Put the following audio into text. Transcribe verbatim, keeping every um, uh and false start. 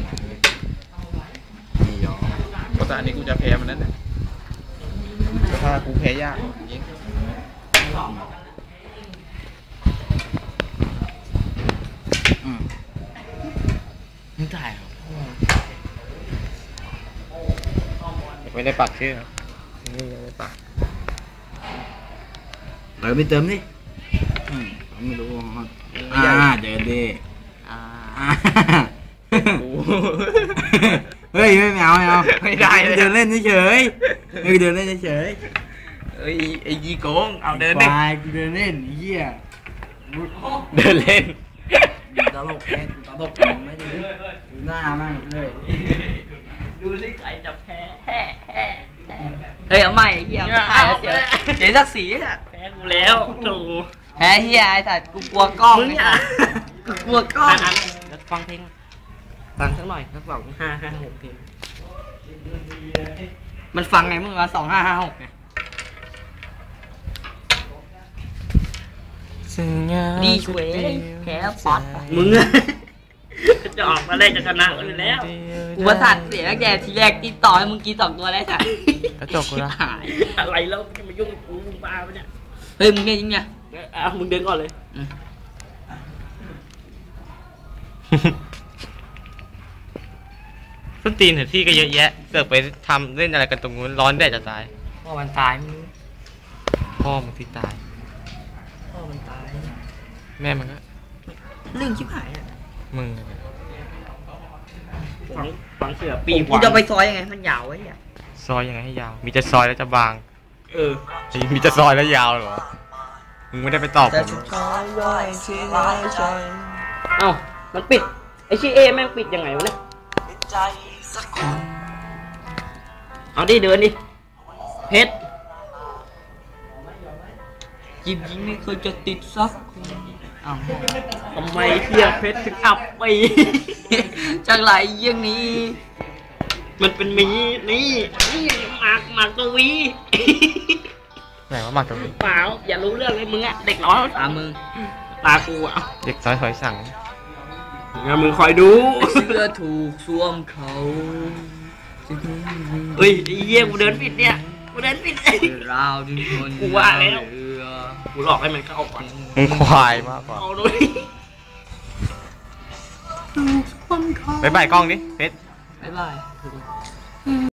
นี่ยอมเพราะตอนนี้กูจะแพ้มันนั่นแหละถ้ากูแพ้ยากยิงอืมไม่ได้หรอกไม่ได้ปักชื่อครับนี่ยังไม่ปักเติมไปเติมดิไม่รู้อ่าเดินดิอ่าเฮ้ยไม่เอาไม่เอาไม่ได้เดินเล่นเฉยเฮ้ยเดินเล่นเฉยเฮ้ยไอ้ยีโกงเอาเดินเล่นกูเดินเล่นเหี้ยเดินเล่นตลกแค่ตลกไม่ดีดูหน้ามั่งเลยดูสิใครจะแพ้เฮ้ยเอาใหม่เฮียถ่ายแล้วเสียเสียศักดิ์ศรีอ่ะแพ้กูแล้วโธ่แพ้เฮียไอ้สัตว์กูกลัวกล้องมึงอ่ะกูกลัวกล้องแล้วฟังเพลงฟังสักหน่อยสักสองห้าห้าหกเพลงมันฟังไงมึงว่าสองห้าห้าหกไงดีช่วยแพ้ป๊อตมึงจะออกมาได้จะชนะอยู่แล้วอุปสรรคเสียแกทีแรกกินต่อให้มึงกินสองตัวได้จ้ะกระจกกูละหายอะไรแล้วจะมายุ่งกับกูมึงบ้าปะเนี่ยเฮ้ยมึงเนี่ยจริงไงอ่ะมึงเดินก่อนเลยส้นตีนเถอะที่ก็เยอะแยะเสือกไปทำเล่นอะไรกันตรงนู้นร้อนแดดจะตายพ่อมันตายมึงพ่อมึงที่ตายพ่อมันตายแม่มันก็เรื่องชิบหายอ่ะมึงฝังฝังเสือปีกกูจะไปซอยยังไงมันยาวไว้เนี่ยซอยยังไงให้ยาวมีจะซอยแล้วจะบางเออมีจะซอยแล้วยาวเหรอมึงไม่ได้ไปตอบผมเอ้ามันปิดไอชีเอแม่งปิดยังไงวะเนี่ยเอาดิเดินดิเพชรจิบยิงไม่เคยจะติดซักทำไมเทียเพชรถึงอับไปจังไรอย่างนี้มันเป็นมีนี่นี่หมากหมากตัววีไหนว่าหมากตัววีเปล่าอย่ารู้เรื่องเลยมึงอะเด็กร้อนตามึงตากูอะเด็กซอยหอยสังงั้นมึงคอยดูเสื้อถูกสวมเขาเฮ้ยไอ้เยี่ยกูเดินผิดเนี่ยกูเดินผิดเราดิคนกูว่าแล้วกูหลอกให้มันเข้าก่อนมึงควายมากกว่าเอาด้วยไปบ่ายกล้องดิเพชรบ๊ายบาย